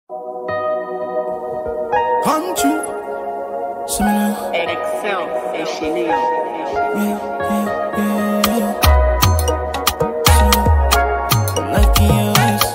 Hunt you. Similar. Excel et Chanel. Yeah. Like you,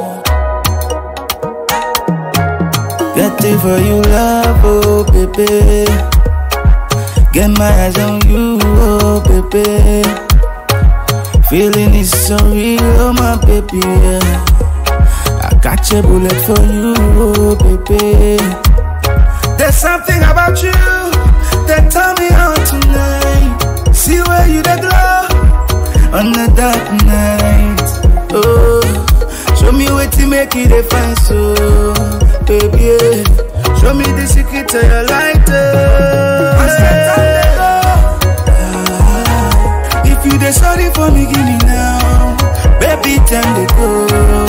got it for you, love, oh baby. Get my eyes on you, oh baby. Feeling is so real, oh my baby, yeah. I got your bullet for you, oh baby. There's something about you that turn me on tonight. See where you the glow on the dark night. Oh, show me what to make it a fine so, baby, yeah. Show me the secret to your lighter. If you dey sorry for me, give me now. Baby, time to go.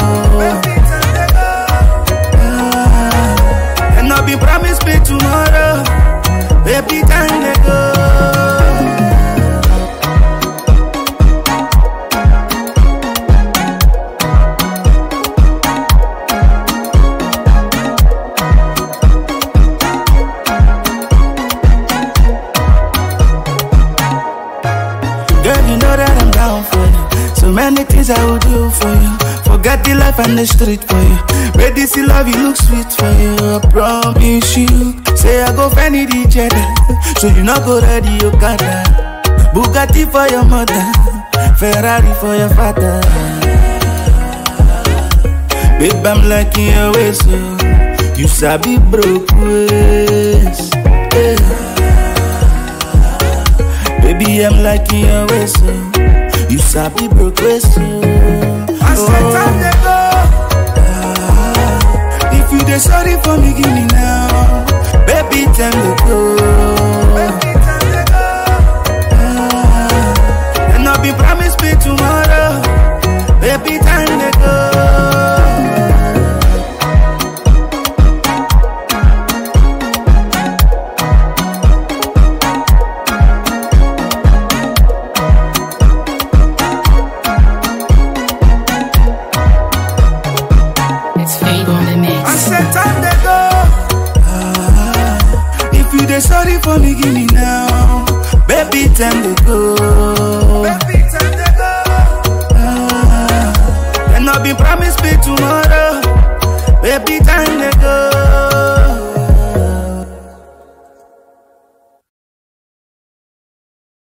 And I'll be promised me tomorrow. Baby, time to go. Girl, you know that I'm down for you. So many things I will do for you. Forget the life and the street for you. Ready to love you, look sweet for you. I promise you. Say I go find the cheddar, so you not go ready Okada. Bugatti for your mother, Ferrari for your father. Babe, I'm liking your ways, so you sabi broke ways, yeah. Baby, I'm liking your ways, so you sabi broke ways, so I said time to go. If you dey sorry for me, give me now. Baby, time to go. And I'll be promised me tomorrow. Baby, time to go. Sorry for me, give me now. Baby, time to go.